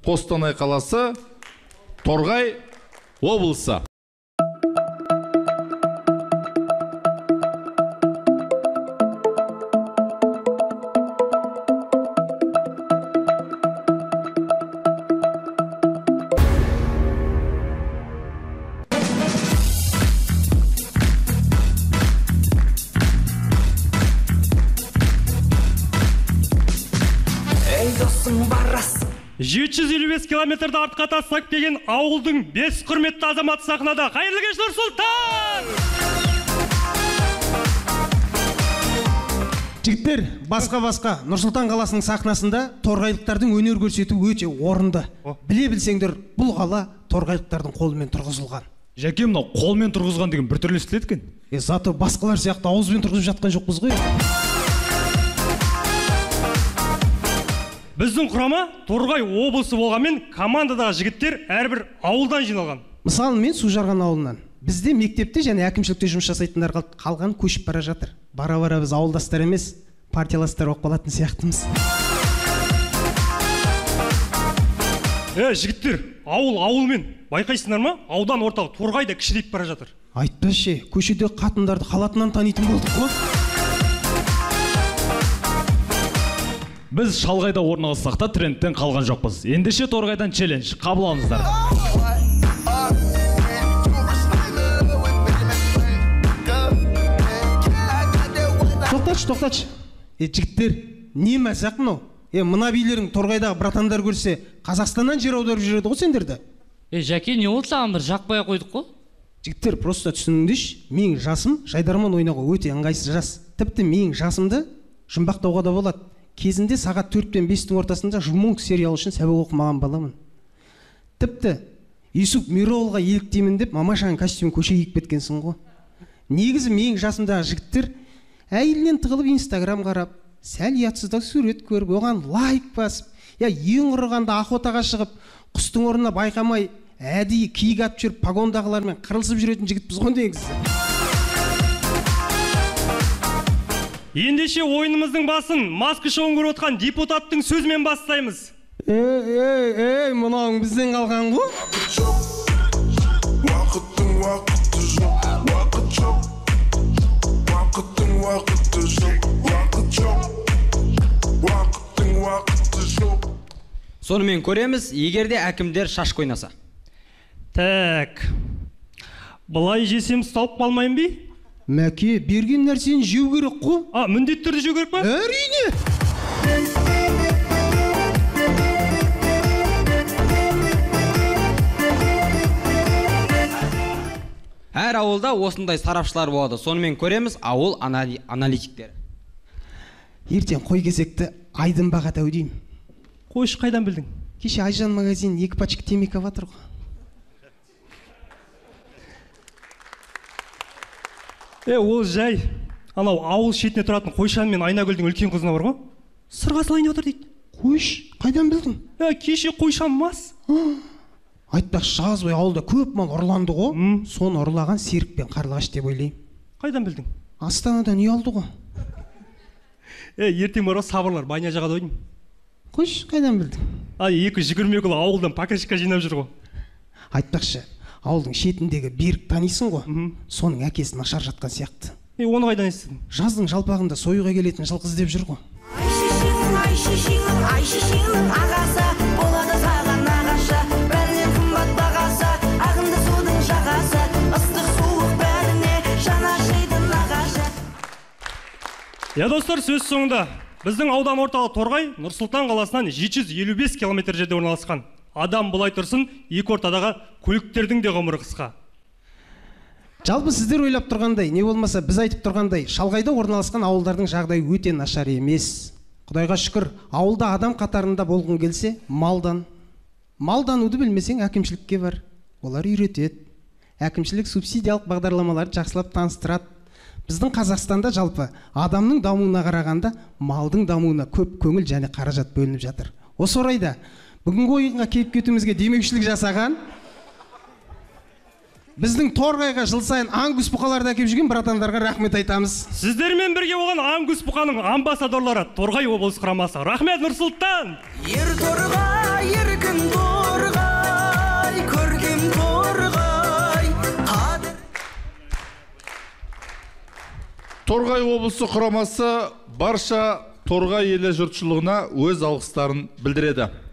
Қостанай қаласы, Торғай облысы. Ей досың барасың. 755 километрді артқа тастап келген ауылдың 5 құрметті азаматы сахнада. Қайырлы кеш Нұрсұлтан! Жігіттер, басқа Нұрсұлтан қаласының сахнасында торғайлықтардың өнер көрсету өте орынды. Біле білсеңдер, бұл қала торғайлықтардың қолымен тұрғызылған. Жәке, мынау қолмен тұрғызған деген бір түрлі естіледі екен. Зато басқалар сияқты ауызбен тұрғызып жатқан жоқпыз ғой. Біздің құрама Торғай облысы болғанмен командадағы жігіттер әрбір ауылдан жиналған. Мысалы, мен Сужарған ауылынан. Бізде мектепте және әкімшілікте жұмыс жасайтындар қалған көшіп бара жатыр. Бара-бара біз ауылдастар емес, партияластар болып қалатын сияқтымыз. Жігіттер, ауылмен байқайсыңдар ма? Аудан ортағы Торғайда кішірейіп бара жатыр. Айтпашы, көшеде қатындарды қалатынан танитын болдық қой. Біз шалғайда орналассақ та трендтен қалған жоқпыз. Ендеше Торғайдан челлендж қабыл алыңыздар. Тоқташы. Жігіттер, не мәсақ мынау? Мына билерің Торғайдағы братандар көрсе, Қазақстаннан жер аударып жүреді ғой сендерді. Жәке, не болды саған бір жақпай қойдық қой? Жігіттер, просто түсініңдерші, менің жасым жайдарман ойнауға өте ыңғайсыз жас. Тіпті менің жасымды жұмбақтауға да болады. Кезінде сағат 4 пен 5-тің ортасында Жумонг сериалы үшін сабақ оқымаған баламын. Тіпті Юсуп Мироволға еліктеймін деп мамашаның костюмін көше киіп кеткенсің ғой. Негізі менің жасымдағы жігіттер әйелінен тығылып Инстаграм қарап, сәл ұятсыздау сурет көріп, оған лайк басып, ең ұрғанда охотаға шығып, құстың орнына байқамай, әдейі киік атып жүріп, погондағылармен қырылысып жүретін жігітпіз ғой негізі. Ендеше ойынымыздың басын маска шоуын көріп отқан депутаттың сөзімен бастаймыз. Мынауың бізден қалған ғой? Уақыттың уақыты жоқ, уақыт жоқ. Уақыттың уақыты жоқ, уақыт жоқ. Уақыттың уақыты жоқ. Сонымен көреміз, егерде әкімдер шаш қойнаса. Так. Бұлай жесем ұсталып қалмайын бе? Мәке, берген нәрсені жеу керек қой. Міндетті түрде жеу керек па? Әрине. Әр ауылда осындай сарапшылар болады. Сонымен көреміз ауыл аналитиктері. Ертең қой кезекті Айдын баға дәудеймін. Қойшы қайдан білдің? Кеше Айжан магазин 2 пачка темекі ватыр ғой. Ол жай. Анау ауыл шетіне тұратын Қойшан мен Айнагүлдің үлкен қызына бар ғой. Сырғасы ойнап отыр дейді. Қойш, қайдан білдің? Кеше Қойшан мас. Айтпақшы, жаз бой ауылда көп мал ұрланды ғой. Соны ұрлаған Серік пен Қарлығаш деп ойлаймын. Қайдан білдің? Астанадан үй алды ғой. Ертең бар сабырлар байня жағады ойдым. Қойш, қайдан білдің? Екі жүгірмек ұлы ауылдан пакетикка жинап жүр ғой. Айтпақшы, ауылдың шетіндегі Берік танисың ғой? Соның әкесі нашар жатқан сияқты. Оны қайдан естідің? Жаздың жалпағында сойуға келетін жылқы іздеп жүр ғой. Айшешеңнің ағасы болады саған нағашы. Бәрінен қымбат бағасы, ағынды судың жағасы, ыстық суық бәріне жан ашиды нағашы. Достар, сөз соңында. Біздің аудан орталы Торғай Нұрсұлтан қаласынан 755 километр жерде орналасқан. Адам бұлай тұрсын, екі ортадағы көліктердің де ғұмыры қысқа. Жалпы сіздер ойлап тұрғандай, не болмаса біз айтып тұрғандай, шалғайда орналасқан ауылдардың жағдайы өте нашар емес. Құдайға шүкір, ауылда адам қатарында болғың келсе, малдануды білмесең әкімшілікке бар. Олар үйретеді. Әкімшілік субсидиялық бағдарламаларды жақсылап таныстырады. Біздің Қазақстанда жалпы адамның дамуына қарағанда малдың дамуына көп көңіл және қаражат бөлініп жатыр. Осы орайда бүгінгі ойынға келіп кетуімізге демеушілік жасаған біздің Торғайға жыл сайын ангус бұқаларды әкеп жүрген братандарға рахмет айтамыз. Сіздермен бірге болған ангус бұқаның амбассадорлары Торғай облыс құрамасы. Рахмет, Нұрсұлтан! Ер Торғай, еркін Торғай облысы құрамасы барша Торғай елі жұртшылығына өз алғыстарын білдіреді.